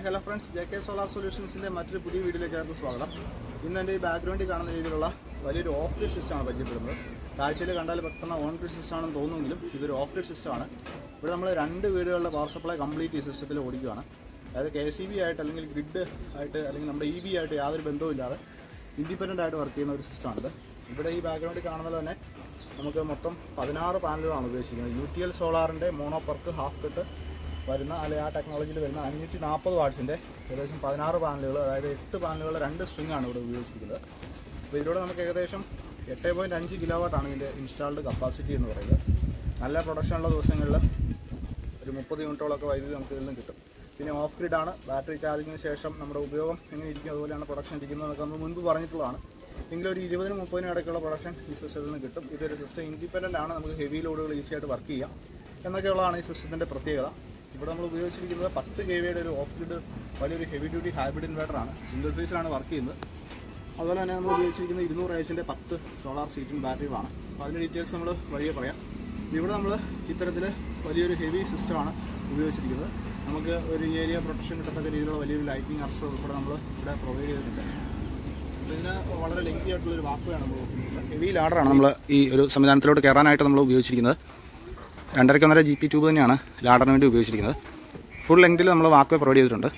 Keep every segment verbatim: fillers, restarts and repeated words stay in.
Hello friends, J K solar സൊല്യൂഷൻസിൻ്റെ മറ്റൊരു പുതിയ വീഡിയോയിലേക്ക് സ്വാഗതം. ഇന്ന് എൻ്റെ ഈ ബാക്ക്ഗ്രൗണ്ടിൽ കാണുന്ന രീതിയിലുള്ള വലിയൊരു ഓഫ് ഗ്രിഡ് സിസ്റ്റമാണ് പരിചയപ്പെടുന്നത്. കാഴ്ചയിൽ കണ്ടാൽ പെട്ടെന്ന് ഓൺ ഗ്രിഡ് സിസ്റ്റം ആണെന്ന് തോന്നുമെങ്കിലും ഇതൊരു ഓഫ് ഗ്രിഡ് സിസ്റ്റമാണ്. ഇവിടെ നമ്മൾ രണ്ട് വീടുകളിലെ പവർ സപ്ലൈ കംപ്ലീറ്റ് ഈ സിസ്റ്റത്തിൽ ഓടിക്കുകയാണ്. അതായത് കെ സി ബി ആയിട്ട് അല്ലെങ്കിൽ ഗ്രിഡ് ആയിട്ട് അല്ലെങ്കിൽ നമ്മുടെ ഇ ബി ആയിട്ട് യാതൊരു ബന്ധവുമില്ലാതെ ഇൻഡിപെൻഡൻ്റ് ആയിട്ട് വർക്ക് ചെയ്യുന്ന ഒരു സിസ്റ്റമാണിത്. ഇവിടെ ഈ ബാക്ക്ഗ്രൗണ്ടിൽ കാണുന്നത് തന്നെ നമുക്ക് മൊത്തം പതിനാറ് പാനലുകളാണ് ഉപയോഗിച്ചിരിക്കുന്നത്. യു ടി എൽ സോളാറിൻ്റെ മോണോപ്പർക്ക് ഹാഫ് കട്ട് വരുന്ന അല്ലെങ്കിൽ ആ ടെക്നോളജിയിൽ വരുന്ന അഞ്ഞൂറ്റി നാൽപ്പത് വാട്ട്സിൻ്റെ ഏകദേശം പതിനാറ് പാനലുകൾ, അതായത് എട്ട് പാനലുകൾ രണ്ട് സ്ട്രിങ് ആണ് ഇവിടെ ഉപയോഗിച്ചിരിക്കുന്നത്. അപ്പോൾ ഇതിലൂടെ നമുക്ക് ഏകദേശം എട്ട് പോയിൻറ്റ് അഞ്ച് കിലോ വാട്ടാണ് ഇതിൻ്റെ ഇൻസ്റ്റാൾഡ് കപ്പാസിറ്റി എന്ന് പറയുന്നത്. നല്ല പ്രൊഡക്ഷനുള്ള ദിവസങ്ങളിൽ ഒരു മുപ്പത് യൂണിറ്റോളൊക്കെ വൈദ്യുതി നമുക്ക് ഇതിൽ നിന്ന് കിട്ടും. പിന്നെ ഓഫ് ഗ്രിഡാണ്. ബാറ്ററി ചാർജിങ്ങിന് ശേഷം നമ്മുടെ ഉപയോഗം എങ്ങനെ ഇരിക്കും, അതുപോലെയാണ് പ്രൊഡക്ഷൻ ഇരിക്കുന്നതൊക്കെ നമ്മൾ മുൻപ് പറഞ്ഞിട്ടുള്ളതാണ്. എങ്കിലും ഒരു ഇരുപതിനും മുപ്പതിനും ഇടയ്ക്കുള്ള പ്രൊഡക്ഷൻ ഈ സിസ്റ്റത്തിൽ നിന്ന് കിട്ടും. ഇതൊരു സിസ്റ്റം ഇൻഡിപെൻഡൻ്റ് ആണ്, നമുക്ക് ഹെവി ലോഡുകൾ ഈസി ആയിട്ട് വർക്ക് ചെയ്യാം എന്നൊക്കെയുള്ളതാണ് ഈ സിസ്റ്റത്തിൻ്റെ പ്രത്യേകത. ഇവിടെ നമ്മൾ ഉപയോഗിച്ചിരിക്കുന്നത് പത്ത് കെ വിയുടെ ഒരു ഓഫ് ഗ്രിഡ് വലിയൊരു ഹെവി ഡ്യൂട്ടി ഹൈബ്രിഡ് ഇൻവേർട്ടറാണ്. സിംഗിൾ ഫേസിലാണ് വർക്ക് ചെയ്യുന്നത്. അതുപോലെ തന്നെ നമ്മൾ ഉപയോഗിച്ചിരിക്കുന്ന ഇരുന്നൂറ് ഏച്ചിൻ്റെ പത്ത് സോളാർ സീറ്റിംഗ് ബാറ്ററികളാണ്. അപ്പോൾ അതിൻ്റെ ഡീറ്റെയിൽസ് നമ്മൾ വഴിയെ പറയാം. ഇവിടെ നമ്മൾ ഇത്തരത്തിൽ വലിയൊരു ഹെവി സിസ്റ്റമാണ് ഉപയോഗിച്ചിരിക്കുന്നത്. നമുക്ക് ഒരു ഏരിയ പ്രൊട്ടക്ഷൻ കിട്ടത്തക്ക രീതിയിലുള്ള വലിയൊരു ലൈറ്റിംഗ് അർസ്റ്റർ ഉൾപ്പെടെ നമ്മൾ ഇവിടെ പ്രൊവൈഡ് ചെയ്തിട്ടുണ്ട്. ഇതിന് വളരെ ലെങ്തി ആയിട്ടുള്ളൊരു വാക്കുവാണ് നമ്മൾ നോക്കുന്നത്. ഹെവി ലാഡറാണ് നമ്മൾ ഈ ഒരു സംവിധാനത്തിലോട്ട് കയറാനായിട്ട് നമ്മൾ ഉപയോഗിച്ചിരിക്കുന്നത്. രണ്ടരയ്ക്ക് ഒന്നര ജി പി ട്യൂബ് തന്നെയാണ് ലാഡറിന് വേണ്ടി ഉപയോഗിച്ചിരിക്കുന്നത്. ഫുൾ ലെങ്തിൽ നമ്മൾ വാക്വേ പ്രൊവൈഡ് ചെയ്തിട്ടുണ്ട്.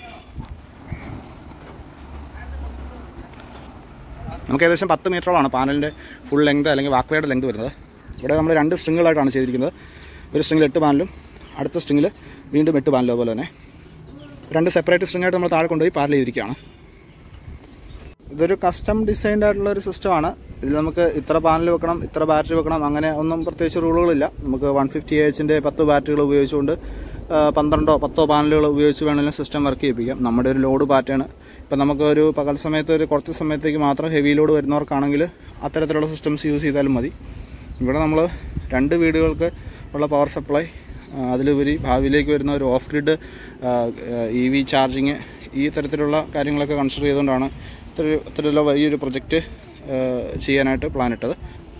നമുക്ക് ഏകദേശം പത്ത് മീറ്ററോളാണ് പാനലിൻ്റെ ഫുൾ ലെങ്ത് അല്ലെങ്കിൽ വാക്വേയുടെ ലെങ്ത് വരുന്നത്. ഇവിടെ നമ്മൾ രണ്ട് സ്ട്രിങ്ങുകളായിട്ടാണ് ചെയ്തിരിക്കുന്നത്. ഒരു സ്ട്രിങ്ങിൽ എട്ട് പാനലും അടുത്ത സ്ട്രിങ്ങിൽ വീണ്ടും എട്ട് പാനലും. അതുപോലെ തന്നെ രണ്ട് സെപ്പറേറ്റ് സ്ട്രിങ്ങായിട്ട് നമ്മൾ താഴെ കൊണ്ടുപോയി പാനൽ ചെയ്തിരിക്കുകയാണ്. ഇതൊരു കസ്റ്റം ഡിസൈൻഡ് ആയിട്ടുള്ള ഒരു സിസ്റ്റമാണ്. ഇതിൽ നമുക്ക് ഇത്ര പാനൽ വെക്കണം, ഇത്ര ബാറ്ററി വെക്കണം, അങ്ങനെ ഒന്നും പ്രത്യേകിച്ച് റൂളുകളില്ല. നമുക്ക് വൺ ഫിഫ്റ്റി എച്ചിൻ്റെ പത്ത് ബാറ്ററികൾ ഉപയോഗിച്ചുകൊണ്ട് പന്ത്രണ്ടോ പത്തോ പാനലുകൾ ഉപയോഗിച്ച് വേണമെങ്കിലും സിസ്റ്റം വർക്ക് ചെയ്യിപ്പിക്കാം. നമ്മുടെ ഒരു ലോഡ് പാറ്റേൺ ഇപ്പം നമുക്ക് ഒരു പകൽ സമയത്ത് ഒരു കുറച്ച് സമയത്തേക്ക് മാത്രം ഹെവി ലോഡ് വരുന്നവർക്കാണെങ്കിൽ അത്തരത്തിലുള്ള സിസ്റ്റംസ് യൂസ് ചെയ്താലും മതി. ഇവിടെ നമ്മൾ രണ്ട് വീടുകൾക്ക് ഉള്ള പവർ സപ്ലൈ, അതിലുപരി ഭാവിയിലേക്ക് വരുന്ന ഒരു off grid E V charging, ഈ തരത്തിലുള്ള കാര്യങ്ങളൊക്കെ കൺസിഡർ ചെയ്തുകൊണ്ടാണ് ഇത്തരത്തിലുള്ള വലിയൊരു പ്രൊജക്റ്റ് ചെയ്യാനായിട്ട് പ്ലാൻ ഇട്ടത്.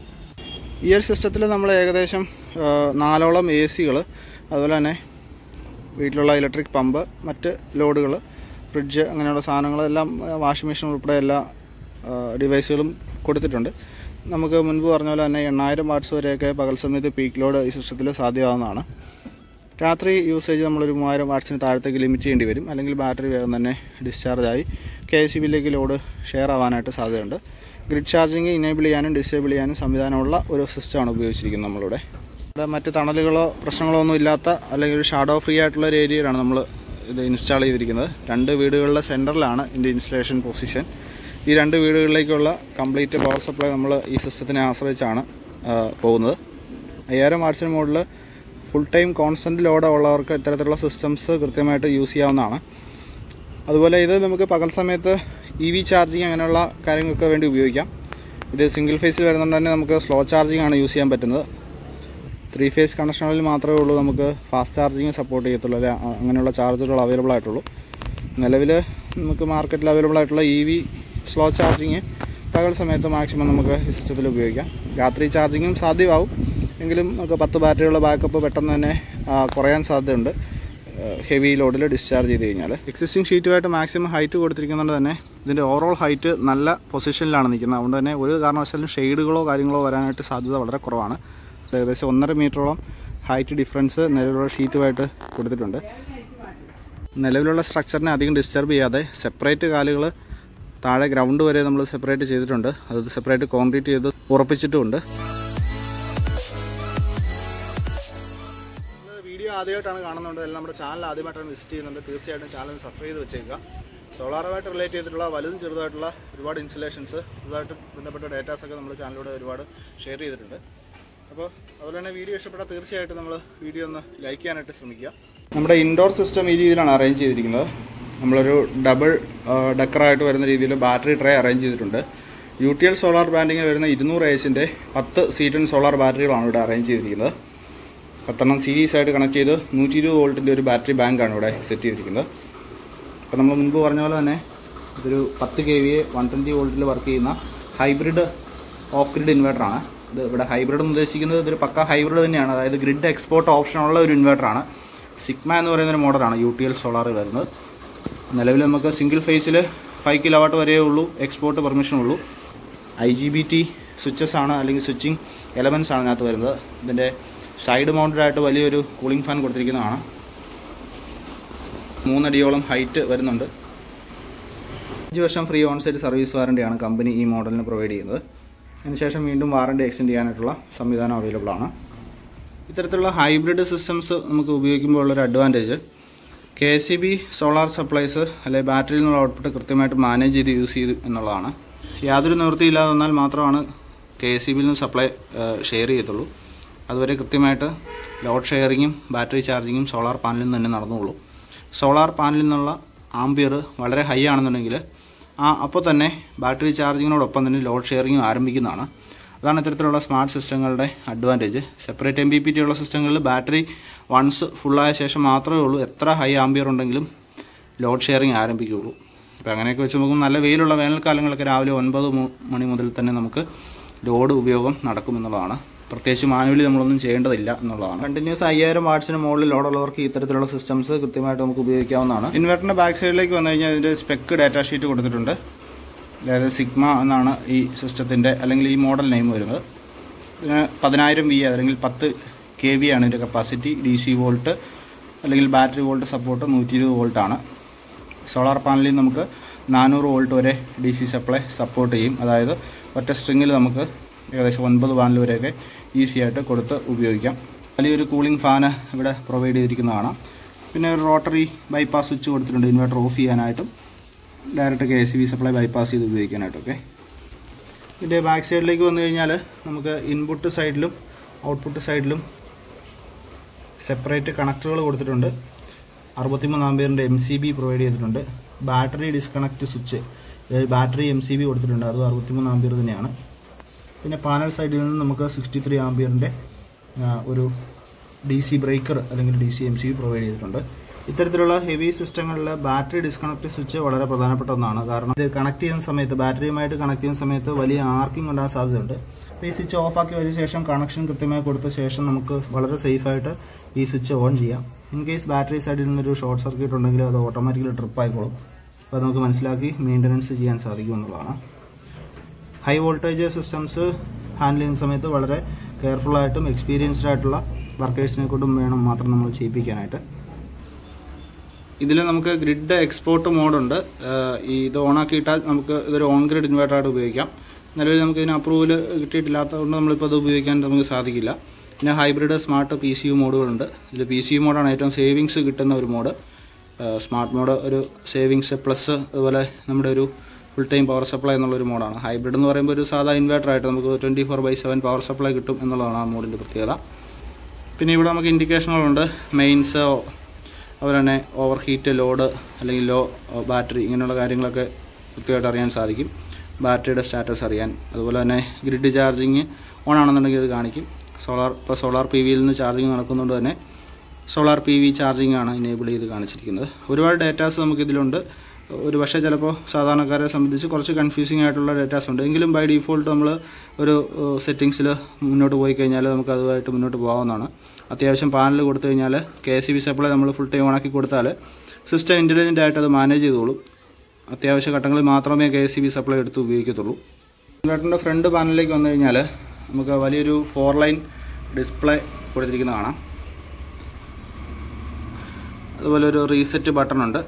ഈ ഒരു സിസ്റ്റത്തിൽ നമ്മൾ ഏകദേശം നാലോളം എ സികൾ, അതുപോലെ തന്നെ വീട്ടിലുള്ള ഇലക്ട്രിക് പമ്പ്, മറ്റ് ലോഡുകൾ, ഫ്രിഡ്ജ്, അങ്ങനെയുള്ള സാധനങ്ങളെല്ലാം, വാഷിംഗ് മെഷീൻ ഉൾപ്പെടെ എല്ലാ ഡിവൈസുകളും കൊടുത്തിട്ടുണ്ട്. നമുക്ക് മുൻപ് പറഞ്ഞ പോലെ തന്നെ എണ്ണായിരം വാട്ട്സ് വരെയൊക്കെ പകൽ സമയത്ത് പീക്ക് ലോഡ് ഈ സിസ്റ്റത്തിൽ സാധ്യമാകുന്നതാണ്. രാത്രി യൂസേജ് നമ്മളൊരു മൂവായിരം വാട്ട്സിന് താഴത്തേക്ക് ലിമിറ്റ് ചെയ്യേണ്ടി വരും. അല്ലെങ്കിൽ ബാറ്ററി വേഗം തന്നെ ഡിസ്ചാർജായി കെ എസ് ഇ ബിയിലേക്ക് ലോഡ് ഷെയർ ആവാനായിട്ട് സാധ്യതയുണ്ട്. ഗ്രിഡ് ചാർജിങ് ഇനേബിൾ ചെയ്യാനും ഡിസേബിൾ ചെയ്യാനും സംവിധാനമുള്ള ഒരു സിസ്റ്റമാണ് ഉപയോഗിച്ചിരിക്കുന്നത് നമ്മളിവിടെ. ഇവിടെ മറ്റ് തണലുകളോ പ്രശ്നങ്ങളോ ഒന്നും ഇല്ലാത്ത അല്ലെങ്കിൽ ഒരു ഷാഡോ ഫ്രീ ആയിട്ടുള്ള ഒരു ഏരിയയിലാണ് നമ്മൾ ഇത് ഇൻസ്റ്റാൾ ചെയ്തിരിക്കുന്നത്. രണ്ട് വീടുകളുടെ സെൻറ്ററിലാണ് ഇതിൻ്റെ ഇൻസ്റ്റലേഷൻ പൊസിഷൻ. ഈ രണ്ട് വീടുകളിലേക്കുള്ള കംപ്ലീറ്റ് പവർ സപ്ലൈ നമ്മൾ ഈ സിസ്റ്റത്തിനെ ആശ്രയിച്ചാണ് പോകുന്നത്. അയ്യായിരം വാട്ട്സിന് മുകളിൽ ഫുൾ ടൈം കോൺസ്റ്റൻറ്റ് ലോഡ് ഉള്ളവർക്ക് ഇത്തരത്തിലുള്ള സിസ്റ്റംസ് കൃത്യമായിട്ട് യൂസ് ചെയ്യാവുന്നതാണ്. അതുപോലെ ഇത് നമുക്ക് പകൽ സമയത്ത് ഇ വി ചാർജിങ് അങ്ങനെയുള്ള കാര്യങ്ങൾക്ക് വേണ്ടി ഉപയോഗിക്കാം. ഇത് സിംഗിൾ ഫേസിൽ വരുന്നതുകൊണ്ട് തന്നെ നമുക്ക് സ്ലോ ചാർജിങ് ആണ് യൂസ് ചെയ്യാൻ പറ്റുന്നത്. ത്രീ ഫേസ് കണക്ഷനുകളിൽ മാത്രമേ ഉള്ളൂ നമുക്ക് ഫാസ്റ്റ് ചാർജിങ് സപ്പോർട്ട് ചെയ്യത്തുള്ളൂ, അല്ലെ അങ്ങനെയുള്ള ചാർജറുകൾ അവൈലബിൾ ആയിട്ടുള്ളൂ. നിലവിൽ നമുക്ക് മാർക്കറ്റിൽ അവൈലബിൾ ആയിട്ടുള്ള ഇ വി സ്ലോ ചാർജിങ് പകൽ സമയത്ത് മാക്സിമം നമുക്ക് ഈ സിസ്റ്റത്തിൽ ഉപയോഗിക്കാം. രാത്രി ചാർജിങ്ങും സാധ്യമാവും, എങ്കിലും നമുക്ക് പത്ത് ബാറ്ററിയുള്ള ബാക്കപ്പ് പെട്ടെന്ന് തന്നെ കുറയാൻ സാധ്യതയുണ്ട് ഹെവി ലോഡിൽ ഡിസ്ചാർജ് ചെയ്ത് കഴിഞ്ഞാൽ. എക്സിസ്റ്റിംഗ് ഷീറ്റുമായിട്ട് മാക്സിമം ഹൈറ്റ് കൊടുത്തിരിക്കുന്നതുകൊണ്ട് തന്നെ ഇതിൻ്റെ ഓവറോൾ ഹൈറ്റ് നല്ല പൊസിഷനിലാണ് നിൽക്കുന്നത്. അതുകൊണ്ട് തന്നെ ഒരു കാരണവശാലും ഷെയ്ഡുകളോ കാര്യങ്ങളോ വരാനായിട്ട് സാധ്യത വളരെ കുറവാണ്. ഏകദേശം ഒന്നര മീറ്ററോളം ഹൈറ്റ് ഡിഫറൻസ് നിലവിലുള്ള ഷീറ്റുമായിട്ട് കൊടുത്തിട്ടുണ്ട്. നിലവിലുള്ള സ്ട്രക്ചറിനെ അധികം ഡിസ്റ്റർബ് ചെയ്യാതെ സെപ്പറേറ്റ് കാലുകൾ താഴെ ഗ്രൗണ്ട് വരെ നമ്മൾ സെപ്പറേറ്റ് ചെയ്തിട്ടുണ്ട്. അത് സെപ്പറേറ്റ് കോൺക്രീറ്റ് ചെയ്ത് ഉറപ്പിച്ചിട്ടുമുണ്ട്. വീഡിയോ ആദ്യമായിട്ടാണ് കാണുന്നുണ്ട്, അല്ലെങ്കിൽ നമ്മുടെ ചാനൽ ആദ്യമായിട്ടാണ് വിസിറ്റ് ചെയ്യുന്നുണ്ട്, തീർച്ചയായിട്ടും ചാനൽ സബ്സ്ക്രൈബ് ചെയ്ത് വെച്ചേക്കുക. സോളാറുമായിട്ട് റിലേറ്റ് ചെയ്തിട്ടുള്ള വലുതും ചെറുതായിട്ടുള്ള ഒരുപാട് ഇൻസ്റ്റലേഷൻസ്, ഇതുമായിട്ട് ബന്ധപ്പെട്ട ഡേറ്റാസൊക്കെ നമ്മൾ ചാനലിലൂടെ ഒരുപാട് ഷെയർ ചെയ്തിട്ടുണ്ട്. അപ്പോൾ അതുപോലെ തന്നെ വീഡിയോ ഇഷ്ടപ്പെട്ടാൽ തീർച്ചയായിട്ടും നമ്മൾ വീഡിയോ ഒന്ന് ലൈക്ക് ചെയ്യാനായിട്ട് ശ്രമിക്കുക. നമ്മുടെ ഇൻഡോർ സിസ്റ്റം ഈ രീതിയിലാണ് അറേഞ്ച് ചെയ്തിരിക്കുന്നത്. നമ്മളൊരു ഡബിൾ ഡക്കറായിട്ട് വരുന്ന രീതിയിൽ ബാറ്ററി ട്രേ അറേഞ്ച് ചെയ്തിട്ടുണ്ട്. യു ടി എൽ സോളാർ ബ്രാൻഡിങ്ങിൽ വരുന്ന ഇരുന്നൂറ് എച്ചിൻ്റെ പത്ത് സീറ്റൻ സോളാർ ബാറ്ററികളാണ് ഇവിടെ അറേഞ്ച് ചെയ്തിരിക്കുന്നത്. പത്തെണ്ണം സീരീസ് ആയിട്ട് കണക്ട് ചെയ്ത് നൂറ്റി ഇരുപത് വോൾട്ടിൻ്റെ ഒരു ബാറ്ററി ബാങ്കാണ് ഇവിടെ സെറ്റ് ചെയ്തിരിക്കുന്നത്. അപ്പോൾ നമ്മൾ മുൻപ് പറഞ്ഞ പോലെ തന്നെ ഇതൊരു പത്ത് K V A one twenty വോൾട്ടിൽ വർക്ക് ചെയ്യുന്ന ഹൈബ്രിഡ് ഓഫ് ഗ്രിഡ് ഇൻവേർട്ടറാണ്. ഇത് ഇവിടെ ഹൈബ്രിഡ് എന്ന് ഉദ്ദേശിക്കുന്നത് ഇതൊരു പക്ക ഹൈബ്രിഡ് തന്നെയാണ്. അതായത് ഗ്രിഡ് എക്സ്പോർട്ട് ഓപ്ഷനുള്ള ഒരു ഇൻവേർട്ടറാണ്. സിഗ്മ എന്ന് പറയുന്നൊരു മോഡലാണ് യു ടി എൽ സോളാർ വരുന്നത്. നിലവിൽ നമുക്ക് സിംഗിൾ ഫേസിൽ ഫൈവ് കിലോ വാട്ട് വരെയേ ഉള്ളൂ എക്സ്പോർട്ട് പെർമിഷൻ ഉള്ളൂ. I G B T switches ആണ്, അല്ലെങ്കിൽ സ്വിച്ചിങ് എലമെൻറ്റ്സ് ആണ് ഇതിനകത്ത് വരുന്നത്. ഇതിൻ്റെ സൈഡ് മൗണ്ടഡ് ആയിട്ട് വലിയൊരു കൂളിംഗ് ഫാൻ കൊടുത്തിരിക്കുന്നതാണ്. മൂന്നടിയോളം ഹൈറ്റ് വരുന്നുണ്ട്. അഞ്ച് വർഷം ഫ്രീ ഓൺസൈറ്റ് സർവീസ് വാറണ്ടിയാണ് കമ്പനി ഈ മോഡലിന് പ്രൊവൈഡ് ചെയ്യുന്നത്. അതിനുശേഷം വീണ്ടും വാറണ്ടി എക്സ്റ്റെൻഡ് ചെയ്യാനായിട്ടുള്ള സംവിധാനം അവൈലബിൾ ആണ്. ഇത്തരത്തിലുള്ള ഹൈബ്രിഡ് സിസ്റ്റംസ് നമുക്ക് ഉപയോഗിക്കുമ്പോൾ ഉള്ളൊരു advantage, K S E B solar supplies അല്ലെങ്കിൽ ബാറ്ററിയിൽ നിന്നുള്ള ഔട്ട്പുട്ട് കൃത്യമായിട്ട് മാനേജ് ചെയ്ത് യൂസ് ചെയ്ത് എന്നുള്ളതാണ്. യാതൊരു നിവൃത്തിയില്ലാതെ വന്നാൽ മാത്രമാണ് കെ എസ് ഇ ബിയിൽ നിന്ന് സപ്ലൈ ഷെയർ ചെയ്യത്തുള്ളൂ. അതുവരെ കൃത്യമായിട്ട് ലോഡ് ഷെയറിങ്ങും ബാറ്ററി ചാർജിങ്ങും സോളാർ പാനലിൽ നിന്ന് തന്നെ നടന്നുള്ളൂ. സോളാർ പാനലിൽ നിന്നുള്ള ആംബിയർ വളരെ ഹൈ ആണെന്നുണ്ടെങ്കിൽ ആ അപ്പോൾ തന്നെ ബാറ്ററി ചാർജിങ്ങിനോടൊപ്പം തന്നെ ലോഡ് ഷെയറിങ്ങും ആരംഭിക്കുന്നതാണ്. അതാണ് ഇത്തരത്തിലുള്ള സ്മാർട്ട് സിസ്റ്റങ്ങളുടെ advantage. Separate M B P T ഉള്ള സിസ്റ്റങ്ങളിൽ ബാറ്ററി വൺസ് ഫുള്ളായ ശേഷം മാത്രമേ ഉള്ളൂ എത്ര ഹൈ ആംബിയർ ഉണ്ടെങ്കിലും ലോഡ് ഷെയറിങ് ആരംഭിക്കുകയുള്ളൂ. അപ്പോൾ അങ്ങനെയൊക്കെ വെച്ച് നോക്കുമ്പോൾ നല്ല വെയിലുള്ള വേനൽക്കാലങ്ങളൊക്കെ രാവിലെ ഒൻപത് മണി മുതൽ തന്നെ നമുക്ക് ലോഡ് ഉപയോഗം നടക്കുമെന്നുള്ളതാണ്. പ്രത്യേകിച്ച് മാനുവലി നമ്മളൊന്നും ചെയ്യേണ്ടതില്ല എന്നുള്ളതാണ്. കണ്ടിന്യൂസ് അയ്യായിരം വാട്ട്സിന് മുകളിൽ ലോഡുള്ളവർക്ക് ഇത്തരത്തിലുള്ള സിസ്റ്റംസ് കൃത്യമായിട്ട് നമുക്ക് ഉപയോഗിക്കാവുന്നതാണ്. ഇൻവെർട്ടറിൻ്റെ ബാക്ക് സൈഡിലേക്ക് വന്നു കഴിഞ്ഞാൽ ഇതിൻ്റെ സ്പെക്ക് ഡാറ്റാ ഷീറ്റ് കൊടുത്തിട്ടുണ്ട്. അതായത് സിഗ്മ എന്നാണ് ഈ സിസ്റ്റത്തിൻ്റെ അല്ലെങ്കിൽ ഈ മോഡൽ നെയിം വരുന്നത്. ഇതിന് പതിനായിരം വി അല്ലെങ്കിൽ പത്ത് കെ വി ആണ് ഇതിൻ്റെ കപ്പാസിറ്റി. ഡി സി വോൾട്ട് അല്ലെങ്കിൽ ബാറ്ററി വോൾട്ട് സപ്പോർട്ട് നൂറ്റി ഇരുപത് വോൾട്ടാണ്. സോളാർ പാനലിൽ നമുക്ക് നാനൂറ് വോൾട്ട് വരെ ഡി സി സപ്ലൈ സപ്പോർട്ട് ചെയ്യും. അതായത് ഒറ്റ സ്ട്രിങ്ങിൽ നമുക്ക് ഏകദേശം ഒൻപത് പാനൽ വരെയൊക്കെ ഈസി ആയിട്ട് കൊടുത്ത് ഉപയോഗിക്കാം. വലിയൊരു കൂളിംഗ് ഫാന് ഇവിടെ പ്രൊവൈഡ് ചെയ്തിരിക്കുന്നതാണ്. പിന്നെ ഒരു റോട്ടറി ബൈപ്പാസ് സ്വിച്ച് കൊടുത്തിട്ടുണ്ട് ഇൻവെർട്ടർ ഓഫ് ചെയ്യാനായിട്ടും direct K S B supply bypass ചെയ്ത് ഉപയോഗിക്കാനായിട്ടൊക്കെ. ഇതിൻ്റെ ബാക്ക് സൈഡിലേക്ക് വന്നു കഴിഞ്ഞാൽ നമുക്ക് ഇൻപുട്ട് സൈഡിലും ഔട്ട്പുട്ട് സൈഡിലും സെപ്പറേറ്റ് കണക്ടറുകൾ കൊടുത്തിട്ടുണ്ട്. അറുപത്തിമൂന്ന് ആംപിയറിൻ്റെ എം സി ബി പ്രൊവൈഡ് ചെയ്തിട്ടുണ്ട്. Battery disconnect switch, battery M C B കൊടുത്തിട്ടുണ്ട്, അതും അറുപത്തിമൂന്ന് ആംപിയർ തന്നെയാണ്. പിന്നെ പാനൽ സൈഡിൽ നിന്ന് നമുക്ക് സിക്സ്റ്റി ത്രീ ആംപിയറിൻ്റെ ഒരു ഡി സി ബ്രേക്കർ അല്ലെങ്കിൽ D C M C B provide ചെയ്തിട്ടുണ്ട്. ഇത്തരത്തിലുള്ള ഹെവി സിസ്റ്റങ്ങളിൽ ബാറ്ററി ഡിസ്കണക്ട് സ്വിച്ച് വളരെ പ്രധാനപ്പെട്ട ഒന്നാണ്. കാരണം ഇത് കണക്ട് ചെയ്യുന്ന സമയത്ത് ബാറ്ററിയുമായിട്ട് കണക്ട് ചെയ്യുന്ന സമയത്ത് വലിയ ആർക്കിംഗ് ഉണ്ടാകാൻ സാധ്യതയുണ്ട്. അപ്പോൾ ഈ സ്വിച്ച് ഓഫാക്കി വെച്ച ശേഷം കണക്ഷൻ കൃത്യമായി കൊടുത്ത ശേഷം നമുക്ക് വളരെ സേഫായിട്ട് ഈ സ്വിച്ച് ഓൺ ചെയ്യാം. ഇൻ കേസ് ബാറ്ററി സൈഡിൽ നിന്നൊരു ഷോർട്ട് സർക്യൂട്ട് ഉണ്ടെങ്കിൽ അത് ഓട്ടോമാറ്റിക്കലി ട്രിപ്പ് ആയിക്കോളും. അപ്പോൾ അത് നമുക്ക് മനസ്സിലാക്കി മെയിൻ്റനൻസ് ചെയ്യാൻ സാധിക്കും എന്നുള്ളതാണ്. ഹൈ വോൾട്ടേജ് സിസ്റ്റംസ് ഹാൻഡിൽ ചെയ്യുന്ന സമയത്ത് വളരെ കെയർഫുള്ളായിട്ടും എക്സ്പീരിയൻസ്ഡ് ആയിട്ടുള്ള വർക്കേഴ്സിനെ കൊണ്ടും വേണം മാത്രം നമ്മൾ ചെയ്യിപ്പിക്കാനായിട്ട്. ഇതിൽ നമുക്ക് ഗ്രിഡ് എക്സ്പോർട്ട് മോഡുണ്ട്. ഈ ഇത് ഓണാക്കിയിട്ടാൽ നമുക്ക് ഇതൊരു ഓൺ ഗ്രിഡ് ഇൻവേർട്ടറായിട്ട് ഉപയോഗിക്കാം. നിലവിൽ നമുക്ക് ഇതിന് അപ്രൂവൽ കിട്ടിയിട്ടില്ലാത്തതുകൊണ്ട് നമ്മളിപ്പോൾ അത് ഉപയോഗിക്കാൻ നമുക്ക് സാധിക്കില്ല. പിന്നെ hybrid smart P C U മോഡുകളുണ്ട്. ഇതിൽ പി സി യു മോഡാണ് ഏറ്റവും സേവിങ്സ് കിട്ടുന്ന ഒരു മോഡ്. സ്മാർട്ട് മോഡ് ഒരു സേവിങ്സ് പ്ലസ് അതുപോലെ നമ്മുടെ ഒരു ഫുൾ ടൈം പവർ സപ്ലൈ എന്നുള്ളൊരു മോഡാണ്. ഹൈബ്രിഡ് എന്ന് പറയുമ്പോൾ ഒരു സാധാ ഇൻവേർട്ടറായിട്ട് നമുക്ക് twenty four by seven power supply കിട്ടും എന്നുള്ളതാണ് ആ മോഡിൻ്റെ പ്രത്യേകത. പിന്നെ ഇവിടെ നമുക്ക് ഇൻഡിക്കേഷനുകളുണ്ട്. മെയിൻസ്, അതുപോലെ തന്നെ ഓവർ ഹീറ്റ്, ലോഡ് അല്ലെങ്കിൽ ലോ ബാറ്ററി, ഇങ്ങനെയുള്ള കാര്യങ്ങളൊക്കെ കൃത്യമായിട്ട് അറിയാൻ സാധിക്കും. ബാറ്ററിയുടെ സ്റ്റാറ്റസ് അറിയാൻ, അതുപോലെ തന്നെ ഗ്രിഡ് ചാർജിങ് ഓൺ ആണെന്നുണ്ടെങ്കിൽ അത് കാണിക്കും. സോളാർ ഇപ്പോൾ സോളാർ പി വിയിൽ നിന്ന് ചാർജിങ് നടക്കുന്നതുകൊണ്ട് തന്നെ സോളാർ പി വി ചാർജിങ് ആണ് ഇനേബിൾ ചെയ്ത് കാണിച്ചിരിക്കുന്നത്. ഒരുപാട് ഡേറ്റാസ് നമുക്കിതിലുണ്ട്. ഒരു പക്ഷേ ചിലപ്പോൾ സാധാരണക്കാരെ സംബന്ധിച്ച് കുറച്ച് കൺഫ്യൂസിങ് ആയിട്ടുള്ള ഡേറ്റാസ് ഉണ്ട്. എങ്കിലും ബൈ ഡീഫോൾട്ട് നമ്മൾ ഒരു സെറ്റിങ്സിൽ മുന്നോട്ട് പോയി കഴിഞ്ഞാൽ നമുക്ക് അതുമായിട്ട് മുന്നോട്ട് പോകാവുന്നതാണ്. അത്യാവശ്യം പാനൽ കൊടുത്തു കഴിഞ്ഞാൽ K S E B supply നമ്മൾ ഫുൾ ടൈം ഓണാക്കി കൊടുത്താൽ സിസ്റ്റം ഇൻ്റലിജൻ്റ് ആയിട്ട് അത് മാനേജ് ചെയ്തോളും. അത്യാവശ്യ ഘട്ടങ്ങളിൽ മാത്രമേ K S E B supply എടുത്ത് ഉപയോഗിക്കത്തുള്ളൂ. ഇൻവെർട്ടറിൻ്റെ ഫ്രണ്ട് പാനലിലേക്ക് വന്നു കഴിഞ്ഞാൽ നമുക്ക് വലിയൊരു ഫോർ ലൈൻ ഡിസ്പ്ലേ കൊടുത്തിരിക്കുന്നത് കാണാം. അതുപോലെ ഒരു റീസെറ്റ് ബട്ടൺ ഉണ്ട്.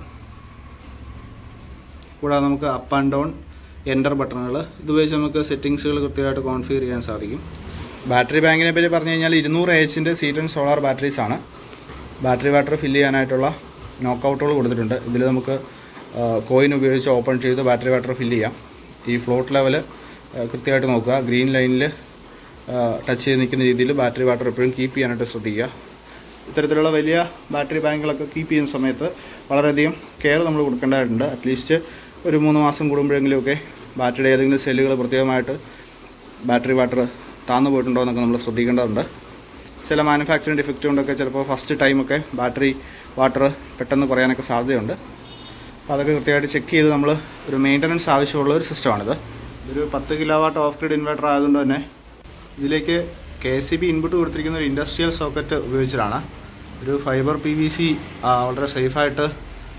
കൂടാതെ നമുക്ക് അപ്പ് ആൻഡ് ഡൗൺ എൻ്റർ ബട്ടണുകൾ, ഇതുപയോഗിച്ച് നമുക്ക് സെറ്റിങ്സുകൾ കൃത്യമായിട്ട് കോൺഫിഗർ ചെയ്യാൻ സാധിക്കും. ബാറ്ററി ബാങ്കിനെ പറ്റി പറഞ്ഞു കഴിഞ്ഞാൽ ഇരുന്നൂറ് എച്ചിൻ്റെ സീറ്റൻ സോളാർ ബാറ്ററീസാണ്. ബാറ്ററി വാട്ടർ ഫില്ല് ചെയ്യാനായിട്ടുള്ള നോക്കൗട്ടുകൾ കൊടുത്തിട്ടുണ്ട്. ഇതിൽ നമുക്ക് കോയിൻ ഉപയോഗിച്ച് ഓപ്പൺ ചെയ്ത് ബാറ്ററി വാട്ടർ ഫില്ല് ചെയ്യാം. ഈ ഫ്ലോട്ട് ലെവൽ കൃത്യമായിട്ട് നോക്കുക. ഗ്രീൻ ലൈനിൽ ടച്ച് ചെയ്ത് നിൽക്കുന്ന രീതിയിൽ ബാറ്ററി വാട്ടർ എപ്പോഴും കീപ്പ് ചെയ്യാനായിട്ട് ശ്രദ്ധിക്കുക. ഇത്തരത്തിലുള്ള വലിയ ബാറ്ററി ബാങ്കുകളൊക്കെ കീപ്പ് ചെയ്യുന്ന സമയത്ത് വളരെയധികം കെയർ നമ്മൾ കൊടുക്കേണ്ടതായിട്ടുണ്ട്. അറ്റ്ലീസ്റ്റ് ഒരു മൂന്ന് മാസം കൂടുമ്പോഴെങ്കിലുമൊക്കെ ബാറ്ററിയുടെ ഏതെങ്കിലും സെല്ലുകൾ പ്രത്യേകമായിട്ട് ബാറ്ററി വാട്ടർ താന്നു പോയിട്ടുണ്ടോ എന്നൊക്കെ നമ്മൾ ശ്രദ്ധിക്കേണ്ടതുണ്ട്. ചില മാനുഫാക്ചറിങ് ഡിഫക്റ്റ് കൊണ്ടൊക്കെ ചിലപ്പോൾ ഫസ്റ്റ് ടൈമൊക്കെ ബാറ്ററി വാട്ടർ പെട്ടെന്ന് കുറയാനൊക്കെ സാധ്യതയുണ്ട്. അപ്പോൾ അതൊക്കെ കൃത്യമായിട്ട് ചെക്ക് ചെയ്ത് നമ്മൾ ഒരു മെയിൻ്റനൻസ് ആവശ്യമുള്ള ഒരു സിസ്റ്റമാണിത്. ഒരു പത്ത് kilo watt off grid inverter ആയതുകൊണ്ട് തന്നെ ഇതിലേക്ക് K S E B input കൊടുത്തിരിക്കുന്ന ഒരു ഇൻഡസ്ട്രിയൽ സോക്കറ്റ് ഉപയോഗിച്ചിട്ടാണ്. ഒരു ഫൈബർ പി വി സി വളരെ സേഫായിട്ട്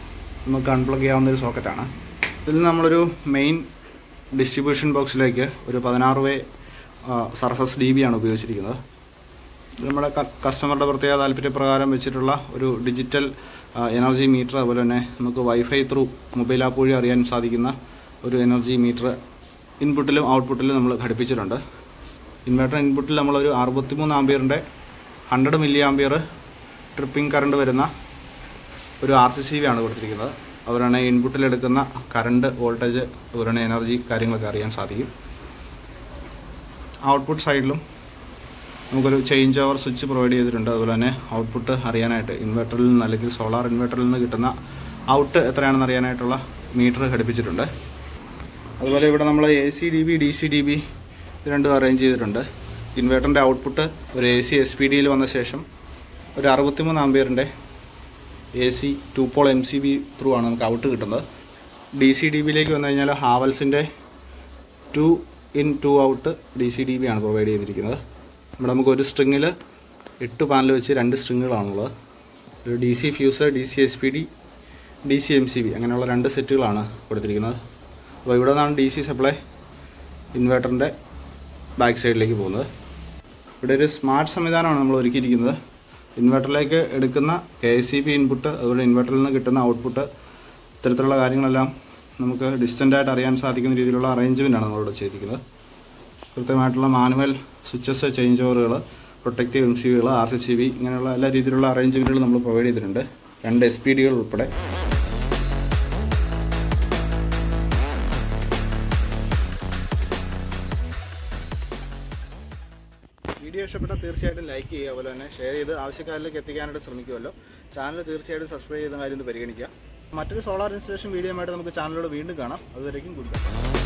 നമുക്ക് അൺപ്ലഗ് ചെയ്യാവുന്ന ഒരു സോക്കറ്റാണ്. ഇതിൽ നമ്മളൊരു മെയിൻ ഡിസ്ട്രിബ്യൂഷൻ ബോക്സിലേക്ക് ഒരു പതിനാറ് വേ സർഫസ് ഡി ബി ആണ് ഉപയോഗിച്ചിരിക്കുന്നത്. ഇത് നമ്മുടെ കസ്റ്റമറുടെ പ്രത്യേക താല്പര്യപ്രകാരം വെച്ചിട്ടുള്ള ഒരു ഡിജിറ്റൽ എനർജി മീറ്റർ, അതുപോലെ തന്നെ നമുക്ക് വൈഫൈ ത്രൂ മൊബൈൽ ആപ്പ് വഴി അറിയാൻ സാധിക്കുന്ന ഒരു എനർജി മീറ്റർ ഇൻപുട്ടിലും ഔട്ട്പുട്ടിലും നമ്മൾ ഘടിപ്പിച്ചിട്ടുണ്ട്. ഇൻവെർട്ടർ ഇൻപുട്ടിൽ നമ്മളൊരു അറുപത്തിമൂന്ന് ആംബിയറിൻ്റെ hundred milli ampere tripping current വരുന്ന ഒരു ആർ സി സി വി ആണ് കൊടുത്തിരിക്കുന്നത്. അതുപോലെ തന്നെ ഇൻപുട്ടിലെടുക്കുന്ന കറണ്ട്, വോൾട്ടേജ്, അതുപോലെ തന്നെ എനർജി കാര്യങ്ങളൊക്കെ അറിയാൻ സാധിക്കും. ഔട്ട്പുട്ട് സൈഡിലും നമുക്കൊരു ചേഞ്ച് ഓവർ സ്വിച്ച് പ്രൊവൈഡ് ചെയ്തിട്ടുണ്ട്. അതുപോലെ തന്നെ ഔട്ട്പുട്ട് അറിയാനായിട്ട് ഇൻവെർട്ടറിൽ നിന്ന് അല്ലെങ്കിൽ സോളാർ ഇൻവെർട്ടറിൽ നിന്ന് കിട്ടുന്ന ഔട്ട് എത്രയാണെന്ന് അറിയാനായിട്ടുള്ള മീറ്റർ ഘടിപ്പിച്ചിട്ടുണ്ട്. അതുപോലെ ഇവിടെ നമ്മൾ A C D B, D C D B രണ്ടും അറേഞ്ച് ചെയ്തിട്ടുണ്ട്. ഇൻവെർട്ടറിൻ്റെ ഔട്ട്പുട്ട് ഒരു എ സി എസ് പി ഡിയിൽ വന്ന ശേഷം ഒരു അറുപത്തിമൂന്ന് ആംബിയറിൻ്റെ A C two pole M C B through ആണ് നമുക്ക് ഔട്ട് കിട്ടുന്നത്. ഡി സി ഡി ബിയിലേക്ക് വന്നു കഴിഞ്ഞാൽ ഹാവൽസിൻ്റെ two in two out D C D B ആണ് പ്രൊവൈഡ് ചെയ്തിരിക്കുന്നത്. ഇവിടെ നമുക്ക് ഒരു സ്ട്രിങ്ങിൽ എട്ട് പാനൽ വെച്ച് രണ്ട് സ്ട്രിങ്ങുകളാണുള്ളത്. ഒരു D C fuser, D C S P D, D C M C B അങ്ങനെയുള്ള രണ്ട് സെറ്റുകളാണ് കൊടുത്തിരിക്കുന്നത്. അപ്പോൾ ഇവിടെ നിന്നാണ് ഡി സി സപ്ലൈ ഇൻവെർട്ടറിൻ്റെ ബാക്ക് സൈഡിലേക്ക് പോകുന്നത്. ഇവിടെ ഒരു സ്മാർട്ട് സംവിധാനമാണ് നമ്മൾ ഒരുക്കിയിരിക്കുന്നത്. ഇൻവെർട്ടറിലേക്ക് എടുക്കുന്ന K S E B input, അതുപോലെ ഇൻവെർട്ടറിൽ നിന്ന് കിട്ടുന്ന ഔട്ട്പുട്ട്, ഇത്തരത്തിലുള്ള കാര്യങ്ങളെല്ലാം നമുക്ക് ഡിസ്റ്റൻ്റായിട്ട് അറിയാൻ സാധിക്കുന്ന രീതിയിലുള്ള അറേഞ്ച്മെൻറ്റാണ് നമ്മളിവിടെ ചെയ്തിരിക്കുന്നത്. കൃത്യമായിട്ടുള്ള മാനുവൽ സ്വിച്ചസ്, ചേഞ്ച് ഓവറുകൾ, പ്രൊട്ടക്റ്റീവ് എം സി വികൾ, ആർ സി സി ബി ഇങ്ങനെയുള്ള എല്ലാ രീതിയിലുള്ള അറേഞ്ച്മെൻറ്റുകൾ നമ്മൾ പ്രൊവൈഡ് ചെയ്തിട്ടുണ്ട്. രണ്ട് എസ് പി ഡികൾ ഉൾപ്പെടെ. വീഡിയോ ഇഷ്ടപ്പെട്ടാൽ തീർച്ചയായിട്ടും ലൈക്ക് ചെയ്യുക, അതുപോലെ തന്നെ ഷെയർ ചെയ്ത് ആവശ്യക്കാരിലേക്ക് എത്തിക്കാനായിട്ട് ശ്രമിക്കുമല്ലോ. ചാനൽ തീർച്ചയായിട്ടും സബ്സ്ക്രൈബ് ചെയ്യുന്ന കാര്യം ഒന്ന് പരിഗണിക്കുക. മറ്റൊരു സോളാർ ഇൻസ്റ്റലേഷൻ വീഡിയോ ആയിട്ട് നമുക്ക് ചാനലിലൂടെ വീണ്ടും കാണാം. അതുവരേക്കും ഗുഡ് ബൈ.